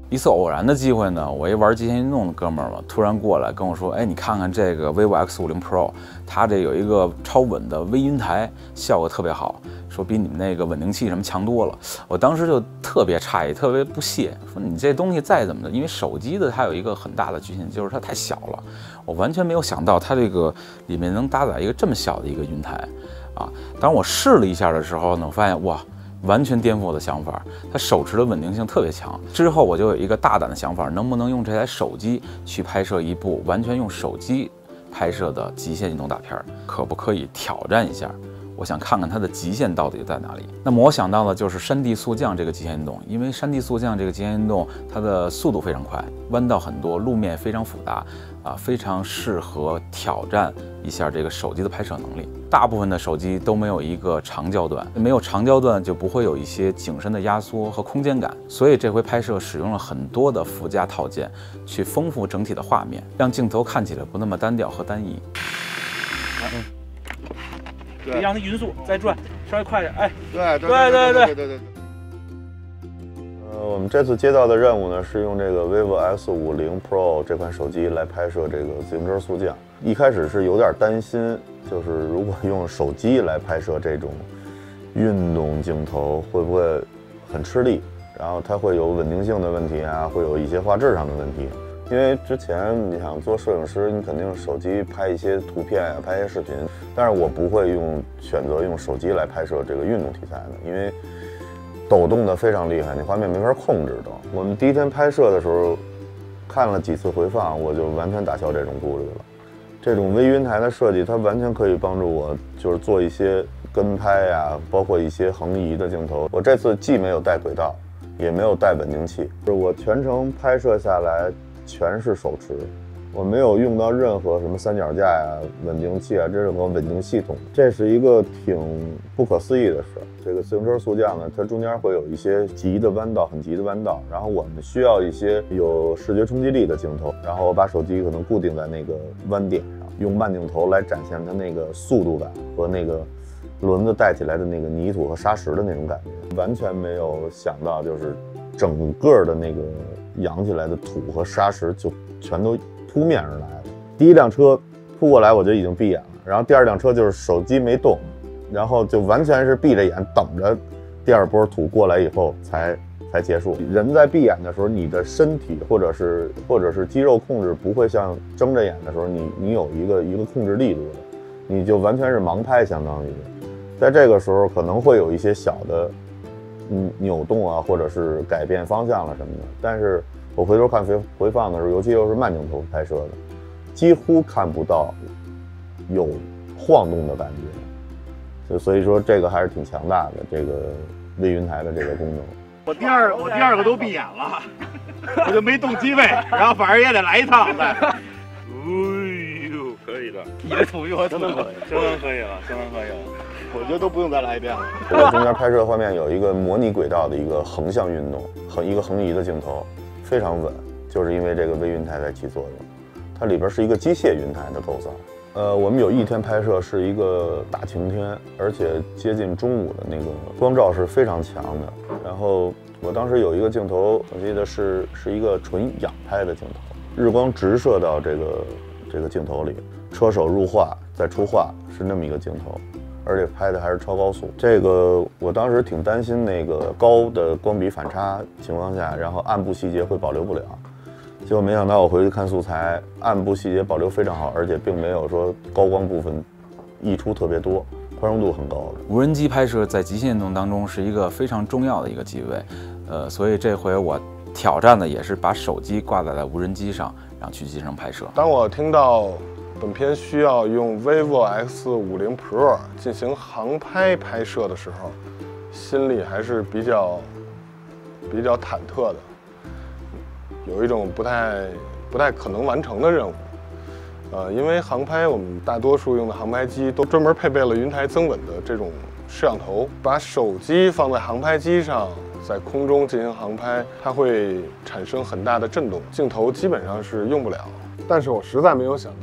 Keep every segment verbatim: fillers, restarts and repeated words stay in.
一次偶然的机会呢，我一玩极限运动的哥们儿嘛，突然过来跟我说：“哎，你看看这个 vivo X 五十 Pro， 它这有一个超稳的微云台，效果特别好，说比你们那个稳定器什么强多了。”我当时就特别诧异，特别不屑，说你这东西再怎么的，因为手机的它有一个很大的局限，就是它太小了。我完全没有想到它这个里面能搭载一个这么小的一个云台啊！当我试了一下的时候呢，我发现哇。完全颠覆我的想法，它手持的稳定性特别强。之后我就有一个大胆的想法，能不能用这台手机去拍摄一部完全用手机拍摄的极限运动大片？可不可以挑战一下？我想看看它的极限到底在哪里。那么我想到的就是山地速降这个极限运动，因为山地速降这个极限运动，它的速度非常快，弯道很多，路面非常复杂，啊，非常适合挑战一下这个手机的拍摄能力。大部分的手机都没有一个长焦段，没有长焦段就不会有一些景深的压缩和空间感，所以这回拍摄使用了很多的附加套件，去丰富整体的画面，让镜头看起来不那么单调和单一。 嗯对，让它匀速再转，稍微快点，哎， 对对对对对对对对。呃，我们这次接到的任务呢，是用这个 vivo X 五十 Pro 这款手机来拍摄这个自行车速降。一开始是有点担心，就是如果用手机来拍摄这种运动镜头，会不会很吃力？然后它会有稳定性的问题啊，会有一些画质上的问题。因为之前你想做摄影师，你肯定用手机拍一些图片啊，拍一些视频，但是我不会用选择用手机来拍摄这个运动题材的，因为抖动的非常厉害，你画面没法控制的。我们第一天拍摄的时候，看了几次回放，我就完全打消这种顾虑了。这种微云台的设计，它完全可以帮助我，就是做一些跟拍呀、啊，包括一些横移的镜头。我这次既没有带轨道，也没有带稳定器，就是我全程拍摄下来全是手持，我没有用到任何什么三脚架呀、稳定器啊，这任何稳定系统，这是一个挺不可思议的事。这个自行车速降呢，它中间会有一些急的弯道，很急的弯道，然后我们需要一些有视觉冲击力的镜头，然后我把手机可能固定在那个弯点上，用慢镜头来展现它那个速度感和那个轮子带起来的那个泥土和沙石的那种感觉，完全没有想到就是整个的那个扬起来的土和沙石就全都扑面而来了。第一辆车扑过来我就已经闭眼了，然后第二辆车就是手机没动，然后就完全是闭着眼等着第二波土过来以后才才结束。人在闭眼的时候，你的身体或者是或者是肌肉控制不会像睁着眼的时候你你有一个一个控制力度的，你就完全是盲拍，相当于在这个时候可能会有一些小的嗯扭动啊，或者是改变方向了什么的，但是我回头看回回放的时候，尤其又是慢镜头拍摄的，几乎看不到有晃动的感觉，所以说这个还是挺强大的，这个微云台的这个功能。 我第二我第二个都闭眼了，我就没动机位，然后反正也得来一趟再。哎呦，可以的， 你的土比我土相当可以，相当可以了，相当可以了。我觉得都不用再来一遍了。 我中间拍摄画面有一个模拟轨道的一个横向运动，横一个横移的镜头，非常稳，就是因为这个微云台在起作用。它里边是一个机械云台的构造。呃，我们有一天拍摄是一个大晴天，而且接近中午的那个光照是非常强的。然后我当时有一个镜头，我记得是是一个纯仰拍的镜头，日光直射到这个这个镜头里，车手入画再出画是那么一个镜头。而且拍的还是超高速，这个我当时挺担心那个高的光比反差情况下，然后暗部细节会保留不了。结果没想到我回去看素材，暗部细节保留非常好，而且并没有说高光部分溢出特别多，宽容度很高的。 无人机拍摄在极限运动当中是一个非常重要的一个机位，呃，所以这回我挑战的也是把手机挂载在无人机上，然后去进行拍摄。 当我听到本片需要用 vivo X 五十 Pro 进行航拍拍摄的时候，心里还是比较比较忐忑的，有一种不太不太可能完成的任务。呃，因为航拍我们大多数用的航拍机都专门配备了云台增稳的这种摄像头，把手机放在航拍机上，在空中进行航拍，它会产生很大的震动，镜头基本上是用不了。但是我实在没有想到，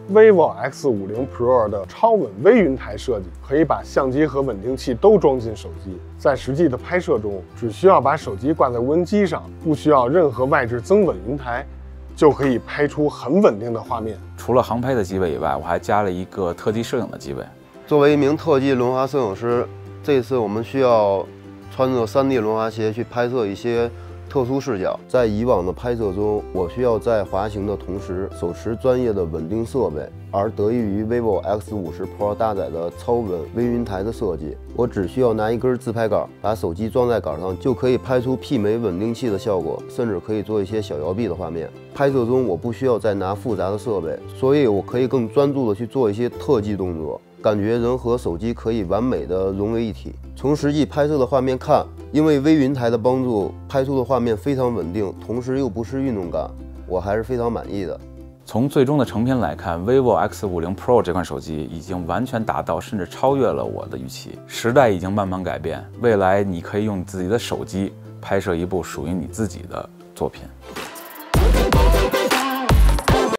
vivo X 五十 Pro 的超稳微云台设计，可以把相机和稳定器都装进手机，在实际的拍摄中，只需要把手机挂在无人机上，不需要任何外置增稳云台，就可以拍出很稳定的画面。 除了航拍的机位以外，我还加了一个特技摄影的机位。 作为一名特技轮滑摄影师，这次我们需要穿着 三 D 轮滑鞋去拍摄一些特殊视角。在以往的拍摄中，我需要在滑行的同时手持专业的稳定设备，而得益于 vivo X 五十 Pro 搭载的超稳微云台的设计，我只需要拿一根自拍杆，把手机装在杆上，就可以拍出媲美稳定器的效果，甚至可以做一些小摇臂的画面。拍摄中我不需要再拿复杂的设备，所以我可以更专注的去做一些特技动作，感觉人和手机可以完美的融为一体。从实际拍摄的画面看，因为微云台的帮助，拍出的画面非常稳定，同时又不失运动感，我还是非常满意的。 从最终的成品来看 ，vivo X 五十 Pro 这款手机已经完全达到，甚至超越了我的预期。时代已经慢慢改变，未来你可以用自己的手机拍摄一部属于你自己的作品。